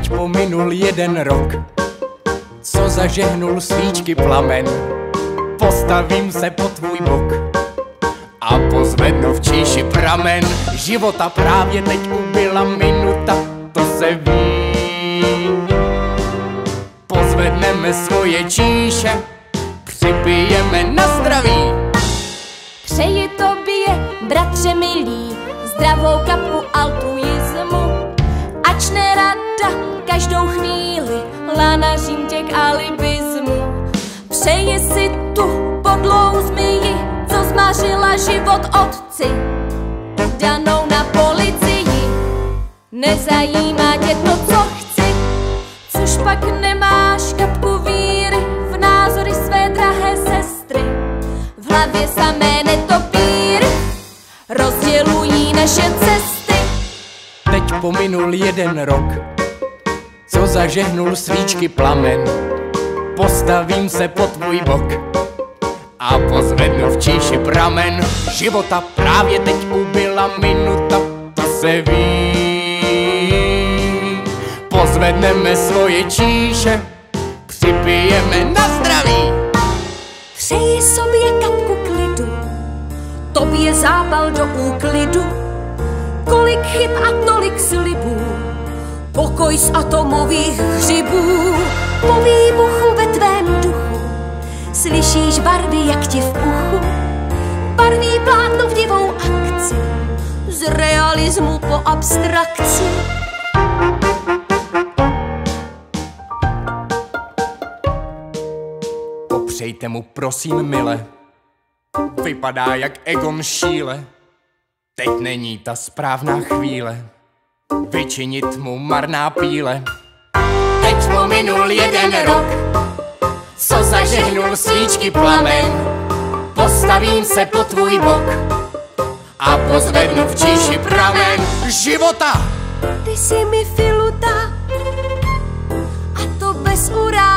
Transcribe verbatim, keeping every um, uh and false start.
Teď pominul jeden rok, co zažehnul svíčky plamen. Postavím se po tvůj bok a pozvednu v číši pramen. Života právě teď ubyla minuta, to se ví. Pozvedneme svoje číše, připijeme na zdraví. Přeji tobě, bratře milý, zdravou kapku altruismu. Ač nerada každou chvíli lanařím tě k alibismu. Přeji si tu podlou zmiji, co zmařila život otci, danou na policii. Nezajímá tě to, co chci, což pak nemáš kapku víry v názory své drahé sestry. V hlavě samé netopíry rozdělují naše cesty. Teď pominul jeden rok, co zažehnul svíčky plamen. Postavím se po tvůj bok a pozvednu v číši pramen. Života právě teď ubyla minuta, to se ví. Pozvedneme svoje číše, připijeme na zdraví. Přeji sobě kapku klidu, tobě zápal do úklidu. Kolik chyb a tolik slibů, pokoj z atomových hřibů. Po výbuchu ve tvém duchu slyšíš barvy jak ti v uchu. Barví plátno v divou akci, z realismu po abstrakci. Popřejte mu prosím mile, vypadá jak Egon Schiele. Teď není ta správná chvíle vyčinit mu marná píle. Teď pominul jeden rok, co zažehnul svíčky plamen. Postavím se po tvůj bok a pozvednu v číši pramen. Života! Ty jsi mi filuta, a to bez urážky.